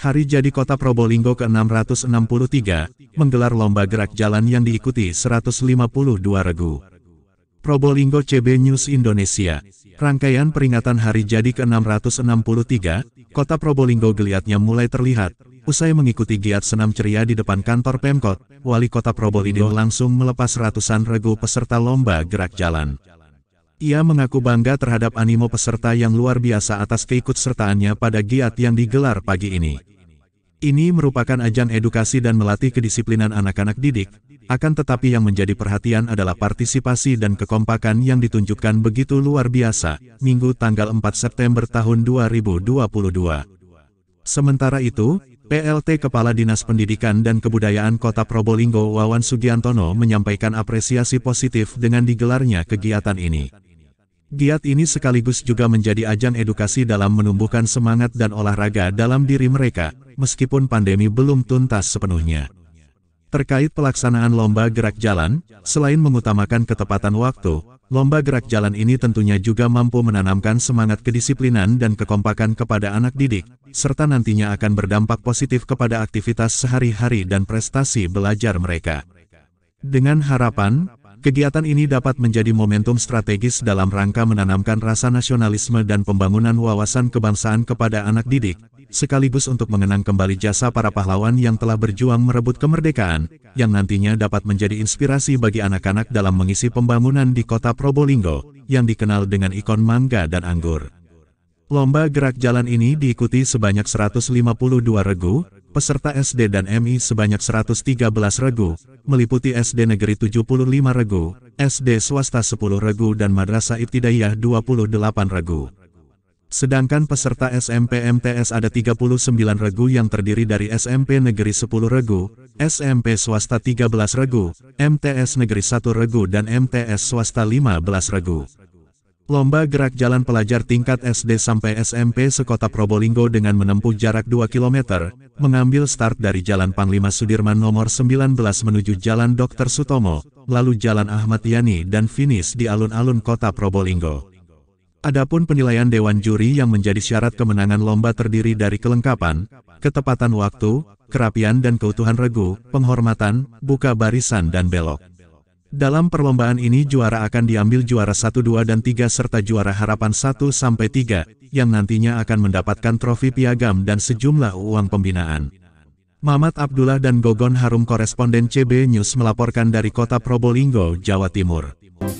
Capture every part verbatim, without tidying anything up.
Hari Jadi Kota Probolinggo ke enam ratus enam puluh tiga, menggelar lomba gerak jalan yang diikuti seratus lima puluh dua regu. Probolinggo C B News Indonesia. Rangkaian peringatan Hari Jadi ke enam ratus enam puluh tiga, Kota Probolinggo geliatnya mulai terlihat. Usai mengikuti giat senam ceria di depan kantor Pemkot, Wali Kota Probolinggo langsung melepas ratusan regu peserta lomba gerak jalan. Ia mengaku bangga terhadap animo peserta yang luar biasa atas keikutsertaannya pada giat yang digelar pagi ini. Ini merupakan ajang edukasi dan melatih kedisiplinan anak-anak didik, akan tetapi yang menjadi perhatian adalah partisipasi dan kekompakan yang ditunjukkan begitu luar biasa, Minggu tanggal empat September tahun dua ribu dua puluh dua. Sementara itu, P L T Kepala Dinas Pendidikan dan Kebudayaan Kota Probolinggo Wawan Sugiantono menyampaikan apresiasi positif dengan digelarnya kegiatan ini. Giat ini sekaligus juga menjadi ajang edukasi dalam menumbuhkan semangat dan olahraga dalam diri mereka, meskipun pandemi belum tuntas sepenuhnya. Terkait pelaksanaan lomba gerak jalan, selain mengutamakan ketepatan waktu, lomba gerak jalan ini tentunya juga mampu menanamkan semangat kedisiplinan dan kekompakan kepada anak didik, serta nantinya akan berdampak positif kepada aktivitas sehari-hari dan prestasi belajar mereka. Dengan harapan, kegiatan ini dapat menjadi momentum strategis dalam rangka menanamkan rasa nasionalisme dan pembangunan wawasan kebangsaan kepada anak didik, sekaligus untuk mengenang kembali jasa para pahlawan yang telah berjuang merebut kemerdekaan, yang nantinya dapat menjadi inspirasi bagi anak-anak dalam mengisi pembangunan di Kota Probolinggo, yang dikenal dengan ikon mangga dan anggur. Lomba gerak jalan ini diikuti sebanyak seratus lima puluh dua regu, peserta S D dan M I sebanyak seratus tiga belas regu, meliputi S D Negeri tujuh puluh lima regu, S D Swasta sepuluh regu dan Madrasah Ibtidaiyah dua puluh delapan regu. Sedangkan peserta S M P M T S ada tiga puluh sembilan regu yang terdiri dari S M P Negeri sepuluh regu, S M P Swasta tiga belas regu, M T S Negeri satu regu dan M T S Swasta lima belas regu. Lomba gerak jalan pelajar tingkat S D sampai S M P se-Kota Probolinggo dengan menempuh jarak dua kilometer, mengambil start dari Jalan Panglima Sudirman nomor sembilan belas menuju Jalan Dokter Sutomo, lalu Jalan Ahmad Yani dan finish di alun-alun Kota Probolinggo. Adapun penilaian Dewan Juri yang menjadi syarat kemenangan lomba terdiri dari kelengkapan, ketepatan waktu, kerapian dan keutuhan regu, penghormatan, buka barisan dan belok. Dalam perlombaan ini juara akan diambil juara satu, dua, dan tiga serta juara harapan satu sampai tiga, yang nantinya akan mendapatkan trofi piagam dan sejumlah uang pembinaan. Mamat Abdullah dan Gogon Harum koresponden C B News melaporkan dari Kota Probolinggo, Jawa Timur.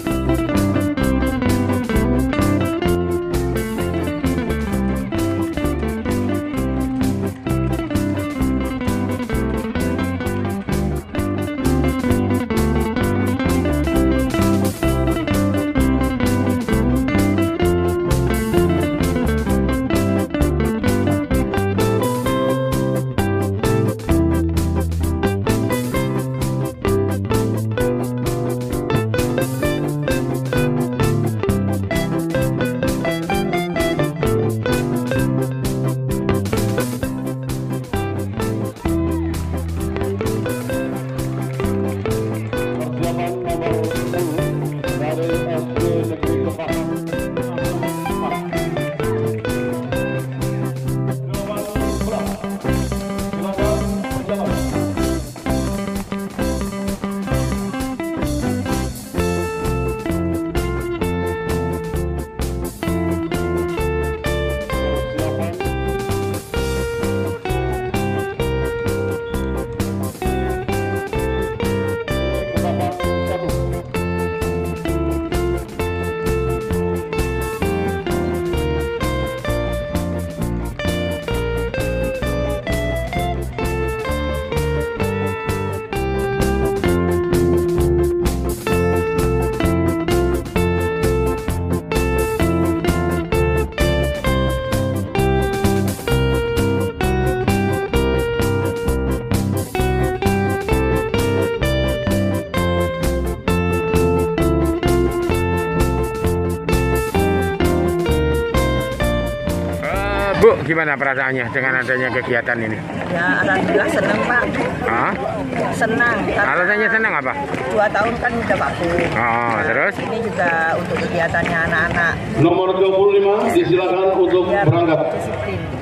Bu, gimana perasaannya dengan adanya kegiatan ini? Ya, alhamdulillah senang, Pak. Hah? Senang. Alasannya senang apa? Dua tahun kan udah bagus. Oh, nah, terus? Ini juga untuk kegiatannya anak-anak. Nomor dua puluh lima, disilakan untuk Biar berangkat. disiplin.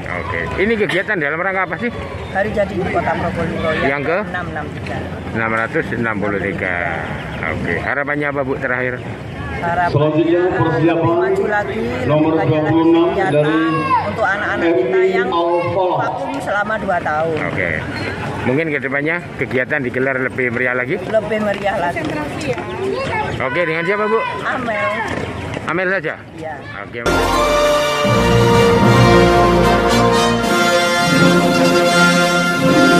Oke, ini kegiatan dalam rangka apa sih? Hari jadi di Kota Probolinggo Yang ke? enam enam tiga. enam ratus enam puluh tiga. Oke, harapannya apa Bu terakhir? Harapannya Selanjutnya lebih persiapan maju lagi, nomor lebih banyak dua puluh enam lagi kegiatan dari untuk anak-anak kita yang vakum selama dua tahun. Oke, mungkin kedepannya kegiatan digelar lebih meriah lagi? Lebih meriah lagi. Oke, dengan siapa Bu? Amel. Amel saja? Iya. Oke.